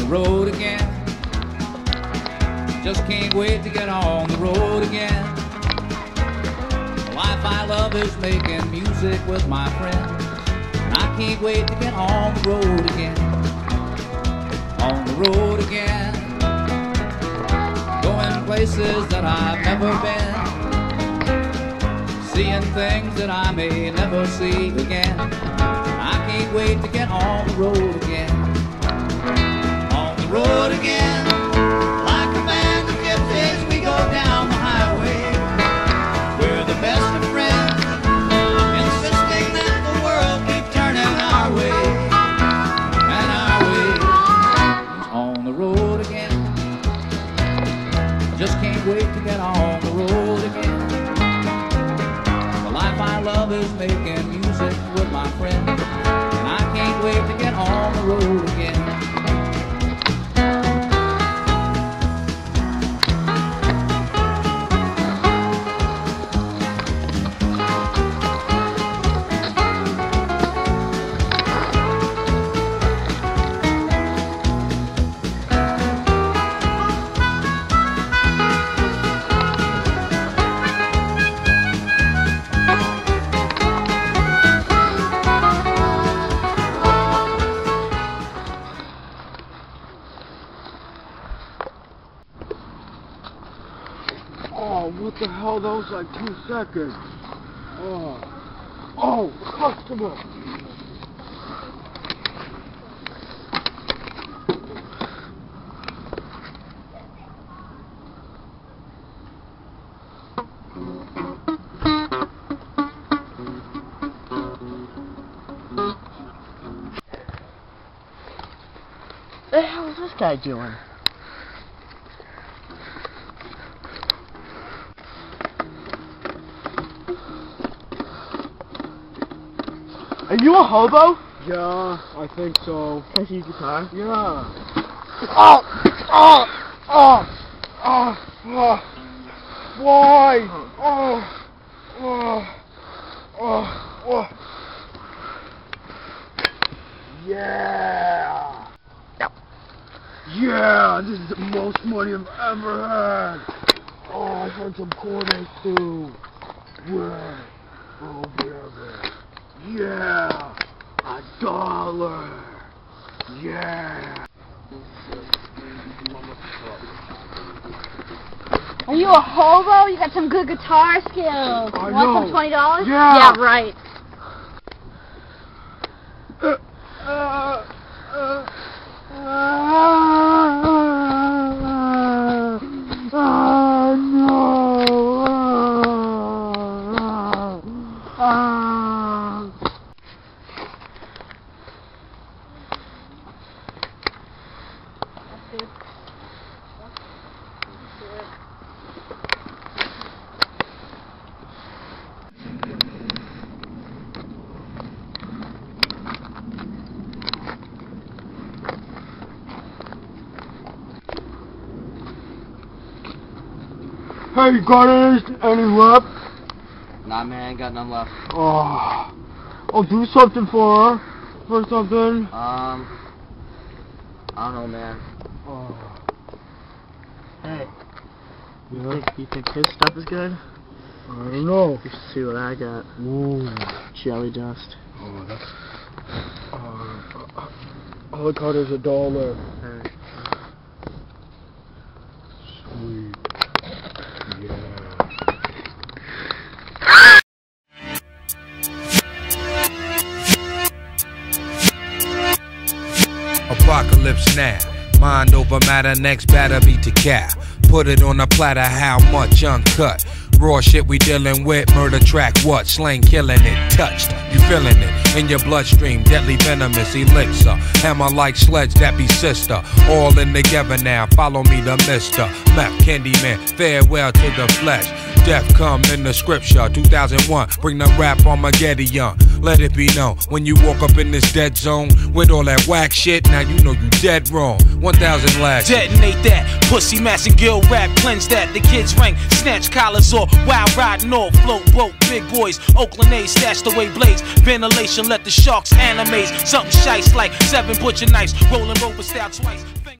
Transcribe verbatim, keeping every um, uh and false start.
road again. Just can't wait to get on the road again. The life I love is making music with my friends, and I can't wait to get on the road again. On the road again, going places that I've never been, seeing things that I may never see again. I can't wait to get on the road again. On the road again, like a band of gypsies, we go down the highway. We're the best of friends, insisting that the world keep turning our way. And our way is on the road again. Just can't wait to get on the road again. The life I love is making music with my friends, and I can't wait to get on the road again. Oh, what the hell? That was like two seconds. Oh, oh, customer. What the hell is this guy doing? Are you a hobo? Yeah, I think so. Can I see your guitar? Yeah. Oh, oh, oh, oh, oh. Why? Oh, oh, oh, oh. Yeah. Yeah, this is the most money I've ever had. Oh, I found some quarters too. Yeah. Oh, baby. Yeah, a dollar. Yeah. Are you a hobo? You got some good guitar skills. I Want know. some twenty dollars? Yeah. Yeah, right. Uh, uh, uh, uh, uh, no. Uh, uh. Hey, you got any, any left? Nah, man, I ain't got none left. Oh, I'll do something for her. For something. Um, I don't know, man. Oh. Hey, you, Yeah? think, you think his stuff is good? I don't know. You should see what I got. Ooh. Jelly dust. Oh, that's... Uh, all I got is a dollar. Hey. Sweet. Yeah. Apocalypse now. Mind over matter, next batter be to cow. Put it on a platter, how much uncut? Raw shit we dealing with, murder track what? Slang killing it, touched, you feeling it in your bloodstream, deadly venomous elixir. Hammer like sledge, that be sister. All in together now, follow me the mister. Map Candyman, farewell to the flesh. Death come in the scripture, two thousand one, bring the rap Armageddon. Let it be known, when you walk up in this dead zone, with all that whack shit, now you know you dead wrong. one thousand last. Detonate that, pussy mass and gill rap, cleanse that. The kids rank, snatch collars off, wild riding off, float broke, big boys, Oakland A's, stashed away blades, ventilation, let the sharks animate. Something shice like seven butcher knives, rolling rover style twice.